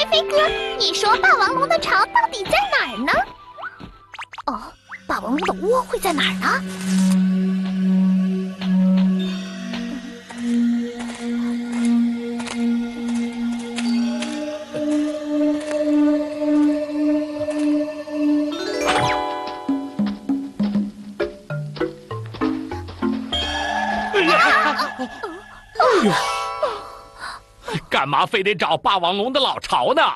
飞哥，你说霸王龙的巢到底在哪儿呢？哦，霸王龙的窝会在哪儿呢？ 哎呦，干嘛非得找霸王龙的老巢呢？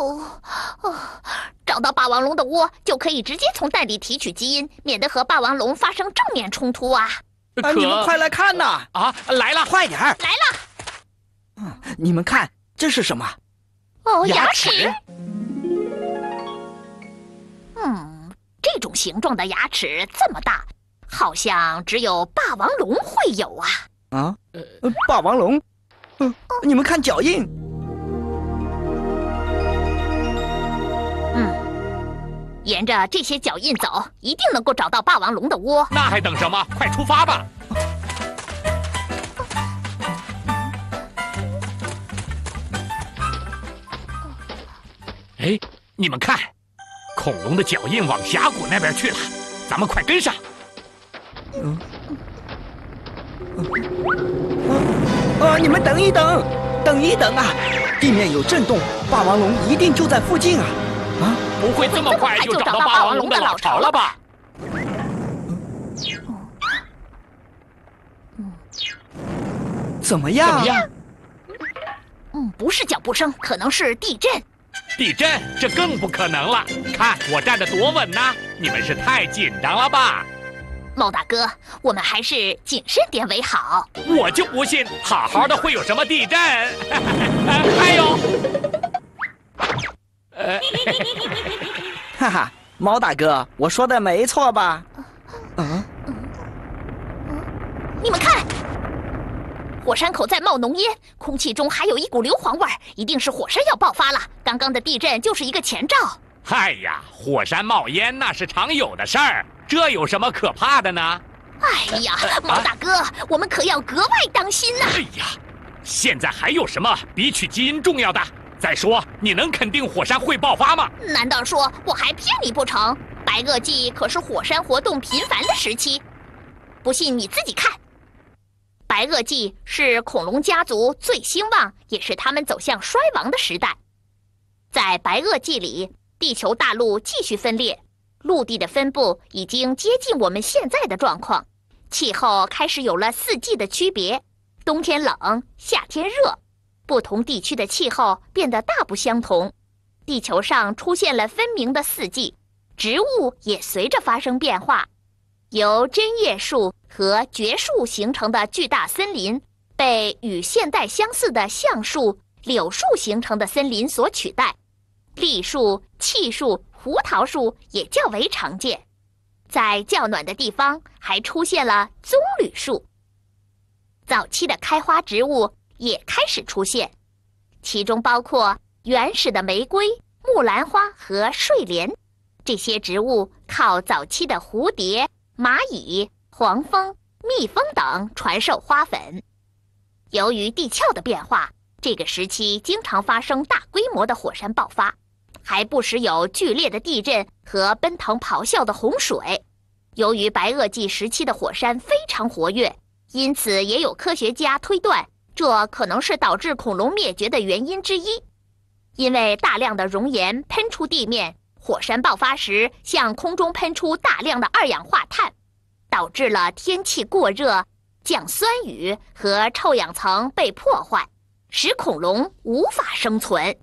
找到霸王龙的窝，就可以直接从蛋里提取基因，免得和霸王龙发生正面冲突啊！ 你们快来看呐！ 啊，来了， 快点儿！ 来了， 你们看，这是什么？ 哦，牙齿。这种形状的牙齿这么大，好像只有霸王龙会有啊！ 啊，霸王龙，你们看脚印。 沿着这些脚印走，一定能够找到霸王龙的窝。 那还等什么？快出发吧！哎，你们看，恐龙的脚印往峡谷那边去了，咱们快跟上。 你们等一等，等一等啊！地面有震动，霸王龙一定就在附近啊！啊， 不会这么快就找到霸王龙的老巢了吧？ 怎么样？ 怎么样？ 不是脚步声，可能是地震。 地震？这更不可能了！看我站得多稳呐！你们是太紧张了吧？ 猫大哥，我们还是谨慎点为好。 我就不信，好好的会有什么地震？还有， 哈哈，猫大哥，我说的没错吧？ 你们看，火山口在冒浓烟，空气中还有一股硫磺味儿，一定是火山要爆发了。刚刚的地震就是一个前兆。 哎呀，火山冒烟那是常有的事儿，这有什么可怕的呢？ 哎呀，猫大哥，我们可要格外当心呐！ 哎呀，现在还有什么比取基因重要的？再说，你能肯定火山会爆发吗？ 难道说我还骗你不成？白垩纪可是火山活动频繁的时期，不信你自己看。白垩纪是恐龙家族最兴旺，也是他们走向衰亡的时代。在白垩纪里，地球大陆继续分裂，陆地的分布已经接近我们现在的状况，气候开始有了四季的区别，冬天冷，夏天热，不同地区的气候变得大不相同。地球上出现了分明的四季，植物也随着发生变化。由针叶树和蕨树形成的巨大森林，被与现代相似的橡树、柳树形成的森林所取代。栎树、楔树、胡桃树也较为常见，在较暖的地方还出现了棕榈树。早期的开花植物也开始出现，其中包括原始的玫瑰、木兰花和睡莲。这些植物靠早期的蝴蝶、蚂蚁、黄蜂、蜜蜂等传授花粉。由于地壳的变化，这个时期经常发生大规模的火山爆发，还不时有剧烈的地震和奔腾咆哮的洪水。由于白垩纪时期的火山非常活跃，因此也有科学家推断，这可能是导致恐龙灭绝的原因之一。因为大量的熔岩喷出地面，火山爆发时向空中喷出大量的二氧化碳，导致了天气过热、降酸雨和臭氧层被破坏，使恐龙无法生存。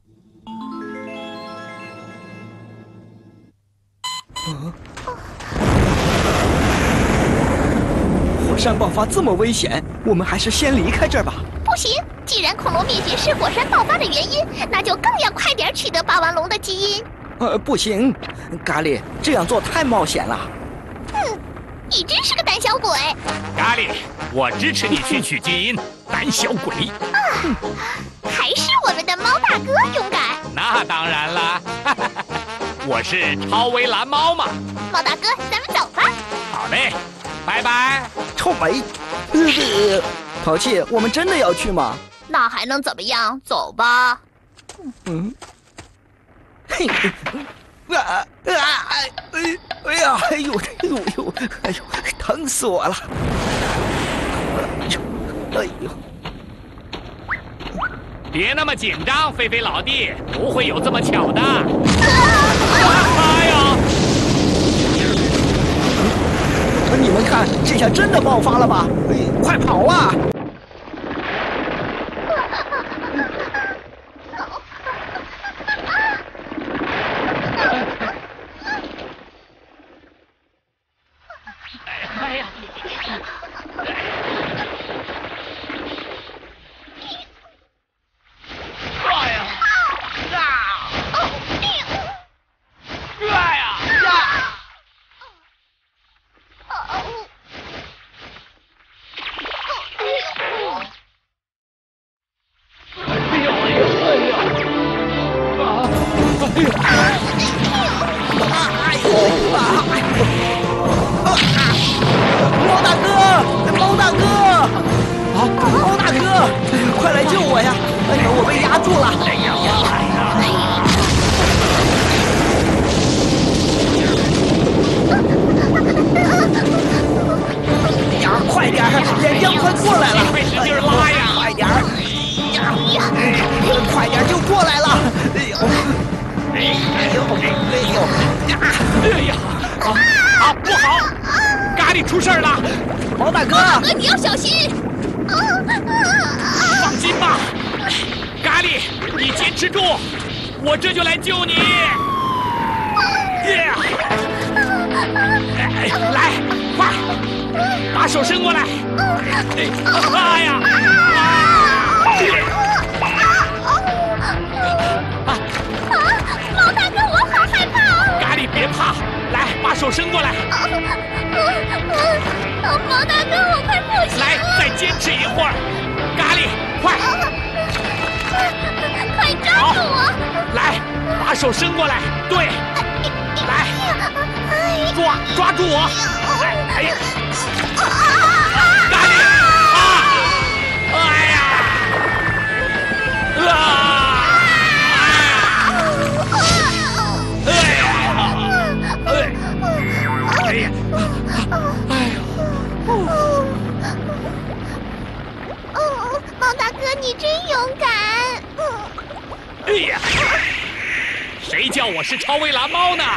火山爆发这么危险，我们还是先离开这儿吧。 不行，既然恐龙灭绝是火山爆发的原因，那就更要快点取得霸王龙的基因。 不行，咖喱，这样做太冒险了。 你真是个胆小鬼！ 咖喱，我支持你去取基因，胆小鬼。 还是我们的猫大哥勇敢。 那当然了，我是超威蓝猫嘛。 猫大哥，咱们走吧。 好嘞，拜拜。 臭美。淘气，我们真的要去吗？ 那还能怎么样？走吧。 嘿，哎呀，哎呦，疼死我了！哎呦， 别那么紧张，菲菲老弟，不会有这么巧的。哎呀！ 你们看，这下真的爆发了吧？快跑啊！ 哎呀！ 猫大哥，猫大哥，啊，猫大哥，快来救我呀！哎呀，我被压住了！哎呀，快点儿，岩浆快过来了！ 快使劲拉呀！ 快点儿！快点就过来了！哎呀！不好！咖喱出事了！ 毛大哥， 你要小心！ 放心吧，咖喱，你坚持住，我这就来救你。来，快，把手伸过来！哎呀！ 毛大哥，我好害怕！ 咖喱别怕，来，把手伸过来。 毛大哥，我快不行了！ 来，再坚持一会儿。咖喱，快！ 快抓住我！ 来，把手伸过来。对，来，抓住我！哎呀！咖喱啊！哎呀！ 毛大哥，你真勇敢！ 哎呀，谁叫我是超威蓝猫呢？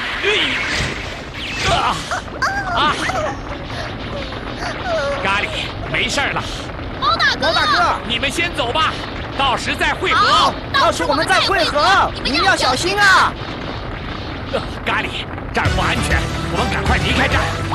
咖喱，没事了。 毛大哥， 你们先走吧，到时再会合。 好， 到时我们再会合，您要小心啊！ 咖喱，这儿不安全，我们赶快离开这儿。